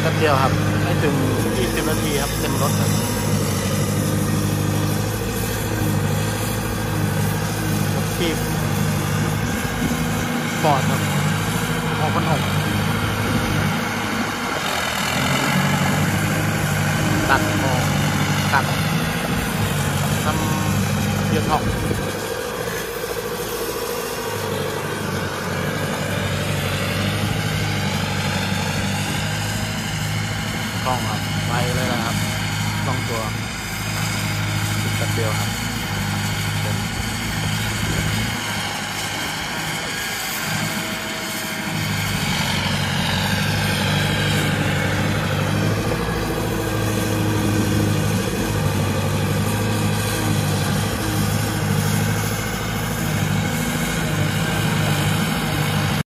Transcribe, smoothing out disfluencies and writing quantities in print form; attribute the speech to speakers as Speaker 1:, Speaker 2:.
Speaker 1: ป๊บเดียวครับไม่ถึง20 นาทีครับเต็มรถครับรถทีบฟอร์ดครับ6,600ตัดออกตัดทำเกียร์ท็อกกล้องครับไวเลยนะครับกล้องตัวติดแป๊บเดียวครับ